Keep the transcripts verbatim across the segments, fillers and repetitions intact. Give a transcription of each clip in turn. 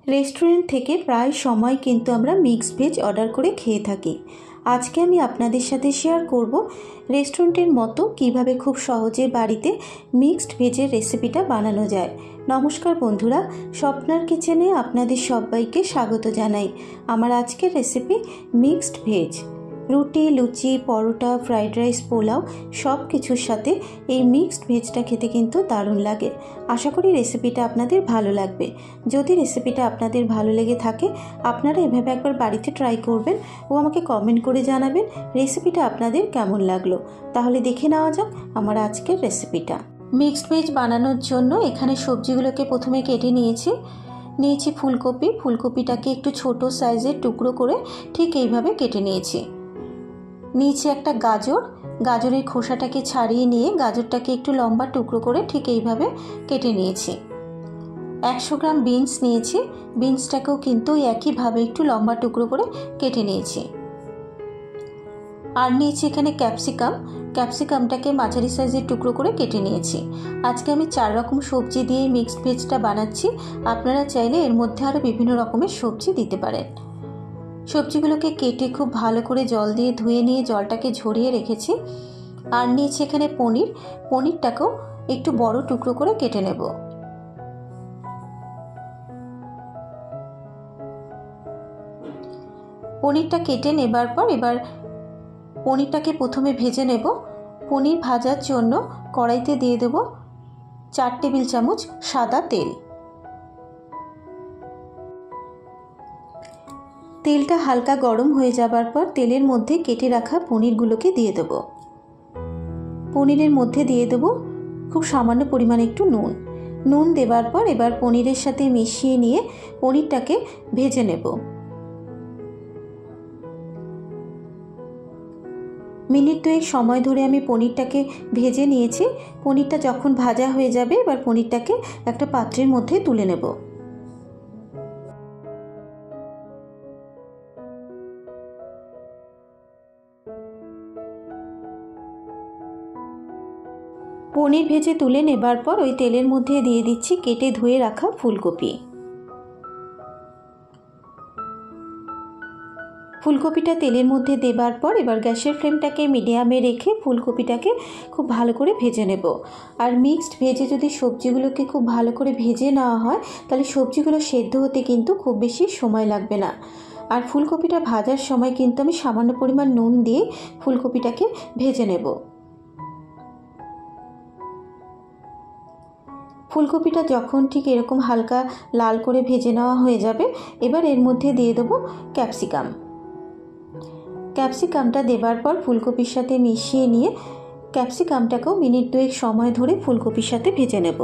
Restaurant থেকে প্রায় সময় কিন্তু আমরা মিক্সড ভেজ অর্ডার করে খেয়ে থাকি। আজকে আমি আপনাদের সাথে শেয়ার করব রেস্টুরেন্টের মতো কিভাবে খুব সহজে বাড়িতে মিক্সড ভেজের রেসিপিটা বানানো যায়। নমস্কার বন্ধুরা, স্বপ্নার কিচেনে আপনাদের সবাইকে স্বাগত জানাই। আমার আজকের রেসিপি মিক্সড ভেজ। রুটি, লুচি, পরোটা, ফ্রাইড রাইস, পোলাও সব কিছুর সাথে এই মিক্সড ভেজটা খেতে কিন্তু দারুণ লাগে। আশা করি রেসিপিটা আপনাদের ভালো লাগবে। যদি রেসিপিটা আপনাদের ভালো লেগে থাকে আপনারা এভাবে একবার বাড়িতে ট্রাই করবেন ও আমাকে কমেন্ট করে জানাবেন রেসিপিটা আপনাদের কেমন লাগলো। তাহলে দেখে নেওয়া যাক আমার আজকের রেসিপিটা। মিক্সড ভেজ বানানোর জন্য এখানে সবজিগুলোকে প্রথমে কেটে নিয়েছি। নিয়েছি ফুলকপি। ফুলকপিটাকে একটু ছোট সাইজের টুকরো করে ঠিক এইভাবে কেটে নিয়েছি। নিচে একটা গাজর, গাজরের খোসাটাকে ছাড়িয়ে নিয়ে গাজরটাকে একটু লম্বা টুকরো করে ঠিক এইভাবে কেটে নিয়েছি। একশো গ্রাম বিনস নিয়েছি, বিনসটাকেও কিন্তু একইভাবে একটু লম্বা টুকরো করে কেটে নিয়েছি। আর নিয়েছি এখানে ক্যাপসিকাম, ক্যাপসিকামটাকে মাঝারি সাইজের টুকরো করে কেটে নিয়েছি। আজকে আমি চার রকম সবজি দিয়ে মিক্সড ভেজটা বানাচ্ছি, আপনারা চাইলে এর মধ্যে আরও বিভিন্ন রকমের সবজি দিতে পারেন। সবজিগুলোকে কেটে খুব ভালো করে জল দিয়ে ধুয়ে নিয়ে জলটাকে ঝরিয়ে রেখেছি। আর নিয়েছি এখানে পনির, পনিরটাকেও একটু বড় টুকরো করে কেটে নেব। পনিরটা কেটে নেবার পর এবার পনিরটাকে প্রথমে ভেজে নেব। পনির ভাজার জন্য কড়াইতে দিয়ে দেব চার টেবিল চামচ সাদা তেল। তেলটা হালকা গরম হয়ে যাবার পর তেলের মধ্যে কেটে রাখা পনিরগুলোকে দিয়ে দেব। পনিরের মধ্যে দিয়ে দেব খুব সামান্য পরিমাণে একটু নুন। নুন দেবার পর এবার পনিরের সাথে মিশিয়ে নিয়ে পনিরটাকে ভেজে নেব। মিনিট দুয়েক সময় ধরে আমি পনিরটাকে ভেজে নিয়েছি। পনিরটা যখন ভাজা হয়ে যাবে এবার পনিরটাকে একটা পাত্রের মধ্যে তুলে নেব। পনির ভেজে তুলে নেবার পর ওই তেলের মধ্যে দিয়ে দিচ্ছি কেটে ধুয়ে রাখা ফুলকপি। ফুলকপিটা তেলের মধ্যে দেবার পর এবার গ্যাসের ফ্লেমটাকে মিডিয়ামে রেখে ফুলকপিটাকে খুব ভালো করে ভেজে নেব। আর মিক্সড ভেজে যদি সবজিগুলোকে খুব ভালো করে ভেজে নেওয়া হয় তাহলে সবজিগুলো সেদ্ধ হতে কিন্তু খুব বেশি সময় লাগবে না। আর ফুলকপিটা ভাজার সময় কিন্তু আমি সামান্য পরিমাণ নুন দিয়ে ফুলকপিটাকে ভেজে নেব। ফুলকপিটা যখন ঠিক এরকম হালকা লাল করে ভেজে নেওয়া হয়ে যাবে এবার এর মধ্যে দিয়ে দেবো ক্যাপসিকাম। ক্যাপসিকামটা দেবার পর ফুলকপির সাথে মিশিয়ে নিয়ে ক্যাপসিকামটাকেও মিনিট দুয়েক সময় ধরে ফুলকপির সাথে ভেজে নেব।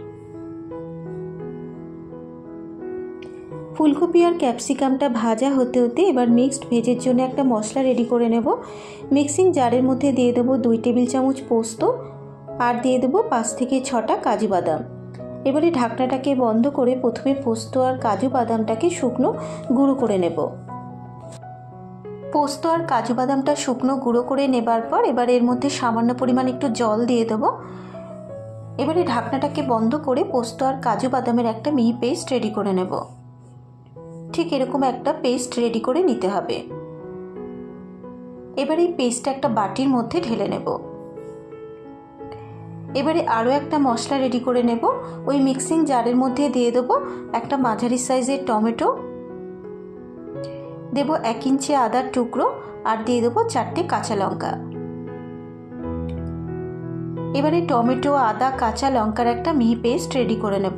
ফুলকপি আর ক্যাপসিকামটা ভাজা হতে হতে এবার মিক্সড ভেজের জন্য একটা মশলা রেডি করে নেব। মিক্সিং জারের মধ্যে দিয়ে দেবো দুই টেবিল চামচ পোস্ত আর দিয়ে দেবো পাঁচ থেকে ছটা কাজু বাদাম। এবারে ঢাকনাটাকে বন্ধ করে প্রথমে পোস্ত আর কাজু বাদামটাকে শুকনো গুঁড়ো করে নেব। পোস্ত আর কাজু বাদামটা শুকনো গুঁড়ো করে নেবার পর এবার এর মধ্যে সামান্য পরিমাণ একটু জল দিয়ে দেবো। এবারে ঢাকনাটাকে বন্ধ করে পোস্ত আর কাজু বাদামের একটা মিহি পেস্ট রেডি করে নেব। ঠিক এরকম একটা পেস্ট রেডি করে নিতে হবে। এবার এই পেস্টটা একটা বাটির মধ্যে ঢেলে নেব। এবারে আরও একটা মশলা রেডি করে নেব। ওই মিক্সিং জারের মধ্যে দিয়ে দেবো একটা মাঝারি সাইজের টমেটো, দেব এক ইঞ্চি আদার টুকরো আর দিয়ে দেবো চারটে কাঁচা লঙ্কা। এবারে টমেটো, আদা, কাঁচা লঙ্কার একটা মিহি পেস্ট রেডি করে নেব।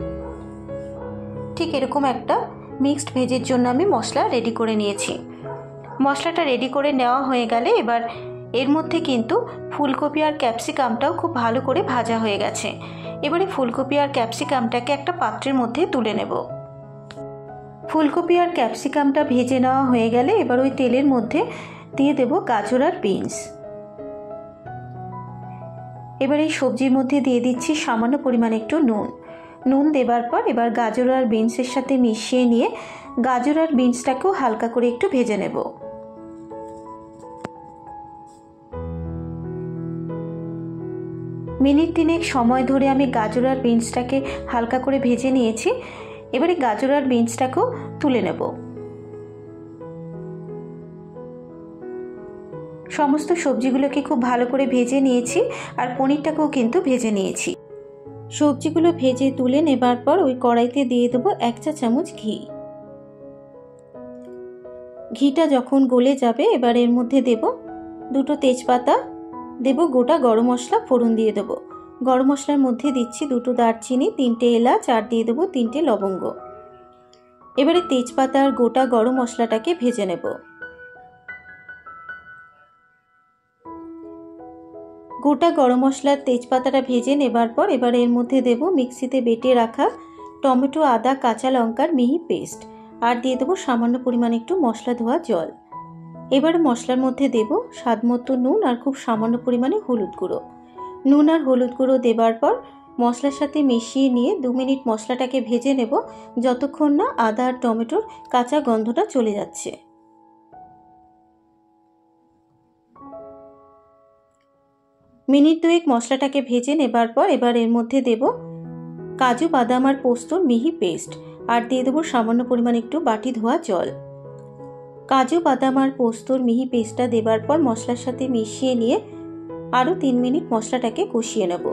ঠিক এরকম একটা মিক্সড ভেজের জন্য আমি মশলা রেডি করে নিয়েছি। মশলাটা রেডি করে নেওয়া হয়ে গেলে এবার এর মধ্যে কিন্তু ফুলকপি আর ক্যাপসিকামটাও খুব ভালো করে ভাজা হয়ে গেছে। এবারে ফুলকপি আর ক্যাপসিকামটাকে একটা পাত্রের মধ্যে তুলে নেব। ফুলকপি আর ক্যাপসিকামটা ভেজে নেওয়া হয়ে গেলে এবার ওই তেলের মধ্যে দিয়ে দেব গাজর আর বিনস। এবার এই সবজির মধ্যে দিয়ে দিচ্ছি সামান্য পরিমাণ একটু নুন। নুন দেবার পর এবার গাজর আর বিনসের সাথে মিশিয়ে নিয়ে গাজর আর বিনসটাকেও হালকা করে একটু ভেজে নেব। মিনিট তিনেক সময় ধরে আমি গাজর আর বিনসটাকে হালকা করে ভেজে নিয়েছি। এবারে গাজর আর বিনসটাকেও তুলে নেব। সমস্ত সবজিগুলোকে খুব ভালো করে ভেজে নিয়েছি আর পনিরটাকেও কিন্তু ভেজে নিয়েছি। সবজিগুলো ভেজে তুলে নেবার পর ওই কড়াইতে দিয়ে দেবো এক চা চামচ ঘি। ঘিটা যখন গলে যাবে এবার এর মধ্যে দেব দুটো তেজপাতা, দেব গোটা গরম মশলা ফোড়ন দিয়ে দেবো। গরম মশলার মধ্যে দিচ্ছি দুটো দারচিনি, তিনটে এলাচ আর দিয়ে দেবো তিনটে লবঙ্গ। এবারে তেজপাতা আর গোটা গরম মশলাটাকে ভেজে নেব। গোটা গরম মশলার তেজপাতাটা ভেজে নেবার পর এবার এর মধ্যে দেব মিক্সিতে বেটে রাখা টমেটো, আদা, কাঁচা লঙ্কার মিহি পেস্ট আর দিয়ে দেবো সামান্য পরিমাণে একটু মশলা ধোয়া জল। এবার মশলার মধ্যে দেব স্বাদ মতো নুন আর খুব সামান্য পরিমাণে হলুদ গুঁড়ো। নুন আর হলুদ গুঁড়ো দেবার পর মশলার সাথে মিশিয়ে নিয়ে দু মিনিট মশলাটাকে ভেজে নেব, যতক্ষণ না আদা আর টমেটোর কাঁচা গন্ধটা চলে যাচ্ছে। মিনিট দুয়েক মশলাটাকে ভেজে নেবার পর এবার এর মধ্যে দেব কাজু, বাদাম আর পোস্তর মিহি পেস্ট আর দিয়ে দেবো সামান্য পরিমাণ একটু বাটি ধোয়া জল। কাজু, বাদাম আর পোস্তর মিহি পেস্টটা দেবার পর মশলার সাথে মিশিয়ে নিয়ে আরও তিন মিনিট মশলাটাকে কষিয়ে নেব।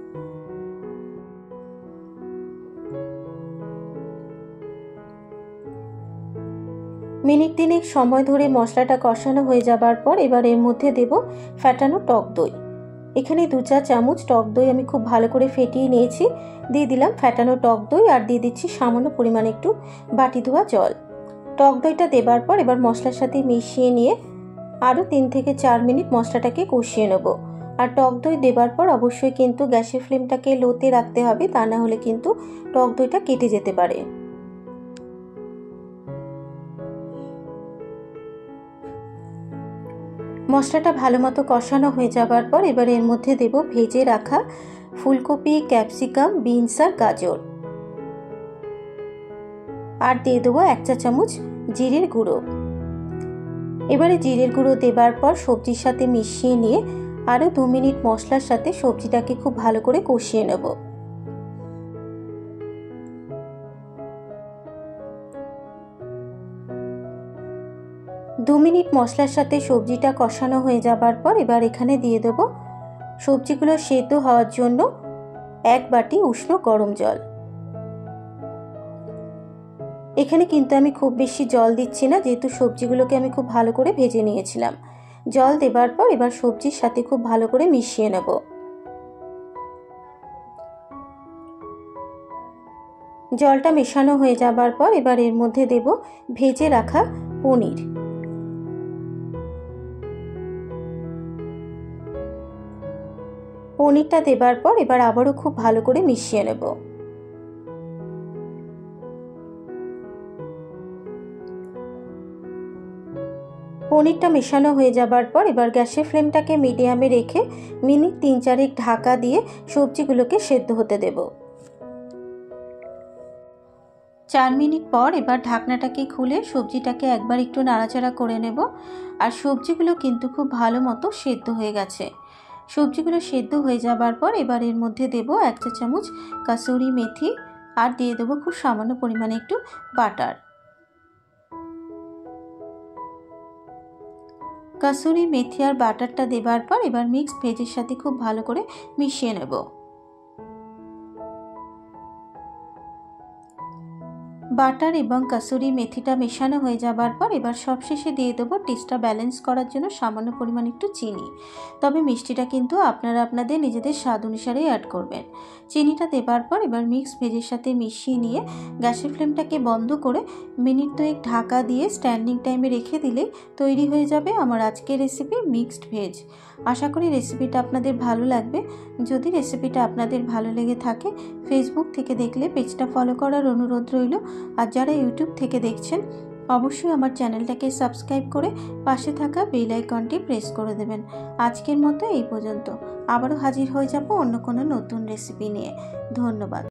মিনিট তিনেক সময় ধরে মশলাটা কষানো হয়ে যাবার পর এবার এর মধ্যে দেব ফ্যাটানো টক দই। এখানে দু চা চামচ টক দই আমি খুব ভালো করে ফেটিয়ে নিয়েছি। দিয়ে দিলাম ফ্যাটানো টক দই আর দিয়ে দিচ্ছি সামান্য পরিমাণে একটু বাটি ধোয়া জল। টক দইটা দেবার পর এবার মশলার সাথে মিশিয়ে নিয়ে আরও তিন থেকে চার মিনিট মশলাটাকে কষিয়ে নেব। আর টক দই দেবার পর অবশ্যই কিন্তু গ্যাসের ফ্লেমটাকে লোতে রাখতে হবে, তা না হলে কিন্তু টক দইটা কেটে যেতে পারে। মশলাটা ভালো মতো কষানো হয়ে যাবার পর এবার এর মধ্যে দেব ভেজে রাখা ফুলকপি, ক্যাপসিকাম, বিনস আর গাজর আর দিয়ে দেবো এক চা চামচ জিরের গুঁড়ো। এবারে জিরের গুঁড়ো দেবার পর সবজির সাথে মিশিয়ে নিয়ে আরও দু মিনিট মশলার সাথে সবজিটাকে খুব ভালো করে কষিয়ে নেব। দু মিনিট মশলার সাথে সবজিটা কষানো হয়ে যাবার পর এবার এখানে দিয়ে দেবো সবজিগুলো সেদ্ধ হওয়ার জন্য এক বাটি উষ্ণ গরম জল। এখানে কিন্তু আমি খুব বেশি জল দিচ্ছি না, যেহেতু সবজিগুলোকে আমি খুব ভালো করে ভেজে নিয়েছিলাম। জল দেবার পর এবার সবজির সাথে খুব ভালো করে মিশিয়ে নেব। জলটা মেশানো হয়ে যাবার পর এবার এর মধ্যে দেব ভেজে রাখা পনির। পনিরটা দেবার পর এবার আবারও খুব ভালো করে মিশিয়ে নেব। পনিরটা মেশানো হয়ে যাবার পর এবার গ্যাসের ফ্লেমটাকে মিডিয়ামে রেখে মিনিট তিন চারেক ঢাকা দিয়ে সবজিগুলোকে সেদ্ধ হতে দেব। চার মিনিট পর এবার ঢাকনাটাকে খুলে সবজিটাকে একবার একটু নাড়াচাড়া করে নেব। আর সবজিগুলো কিন্তু খুব ভালো মতো সেদ্ধ হয়ে গেছে। সবজিগুলো সেদ্ধ হয়ে যাবার পর এবার এর মধ্যে দেব এক চা চামচ কাসুরি মেথি আর দিয়ে দেবো খুব সামান্য পরিমাণে একটু বাটার। কাসুরি মেথি আর বাটারটা দেবার পর এবার মিক্স ভেজের সাথে খুব ভালো করে মিশিয়ে নেব। বাটার এবং কাসুরি মেথিটা মেশানো হয়ে যাবার পর এবার সবশেষে দিয়ে দেবো টেস্টটা ব্যালেন্স করার জন্য সামান্য পরিমাণ একটু চিনি। তবে মিষ্টিটা কিন্তু আপনারা আপনাদের নিজেদের স্বাদ অনুসারেই অ্যাড করবেন। চিনিটা দেবার পর এবার মিক্স ভেজের সাথে মিশিয়ে নিয়ে গ্যাসের ফ্লেমটাকে বন্ধ করে মিনিট দুয়েক ঢাকা দিয়ে স্ট্যান্ডিং টাইমে রেখে দিলে তৈরি হয়ে যাবে আমার আজকের রেসিপি মিক্সড ভেজ। আশা করি রেসিপিটা আপনাদের ভালো লাগবে। যদি রেসিপিটা আপনাদের ভালো লেগে থাকে ফেসবুক থেকে দেখলে পেজটা ফলো করার অনুরোধ রইল। আর যারা ইউটিউব থেকে দেখছেন অবশ্যই আমার চ্যানেলটাকে সাবস্ক্রাইব করে পাশে থাকা বেল আইকনটি প্রেস করে দেবেন। আজকের মতো এই পর্যন্ত, আবারও হাজির হয়ে যাব অন্য কোনো নতুন রেসিপি নিয়ে। ধন্যবাদ।